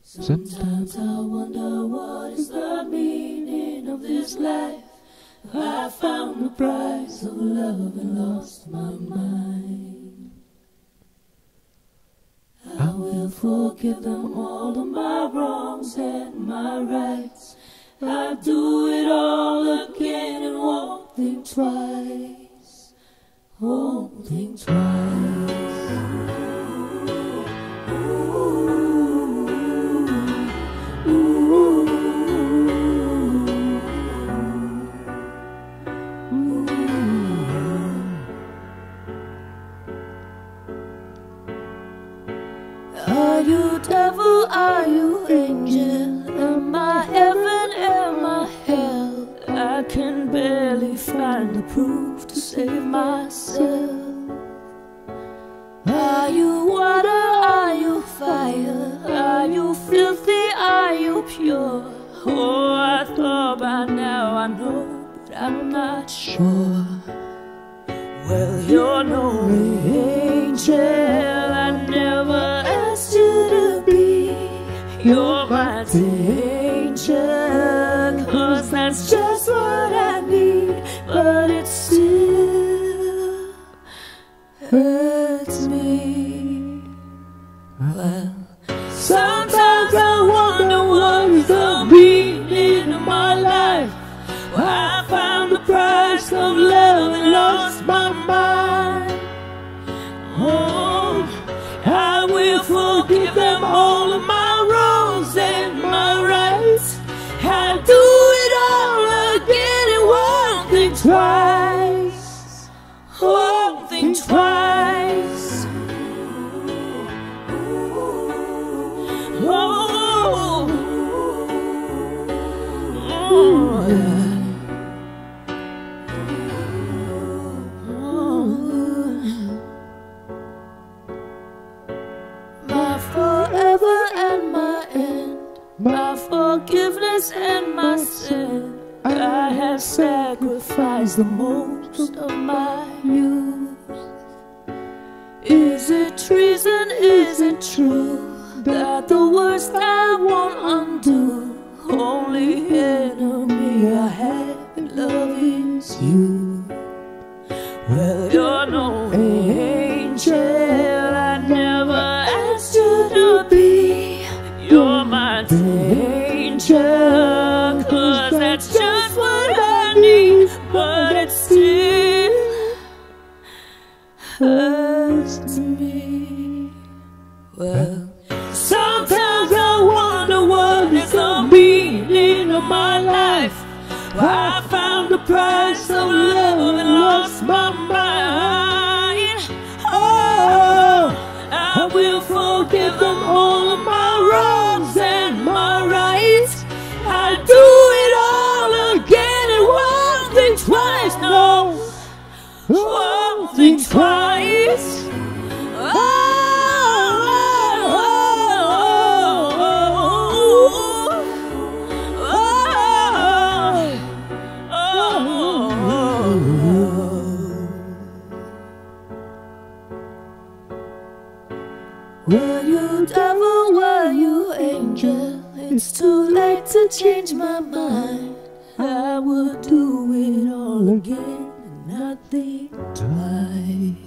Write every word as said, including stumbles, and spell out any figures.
Sometimes I wonder what is the meaning of this life. I found the price of love and lost my mind. I will forgive them all of my wrongs and my rights. I'll do it all again and won't think twice, won't think twice. Are you devil, are you angel? Am I heaven, am I hell? I can barely find the proof to save myself. Are you water, are you fire? Are you filthy, are you pure? Oh, I thought by now I know, but I'm not sure. Well, you're no angel, I never asked you to be. You're my danger, cause that's just what I need. But it still hurts me. Well, sometimes I wonder what is the meaning of my life. Well, I found the price of love and lost my mind. Oh, I will forgive them all of my wrongs and my rights. I'll do it all again and won't think twice, won't think twice. Oh, oh, yeah. My forgiveness and my sin, I have sacrificed the most of my youth. Is it treason, is it true, that the worst I won't undo? Only enemy I have in love is you. Well, you're no angel, I never asked you to be. You're my danger, cause that's just what I need. But it still hurts me. Well, sometimes I wonder what is the meaning of my life. I found the price of love and lost my mind. Oh, I will forgive them all of my wrongs and my rights. I'll do it all again and won't think twice. No, won't think twice. Oh, oh, oh, oh, oh. Were you devil, were you angel? It's too late to change my mind. I would do it all again and not think twice.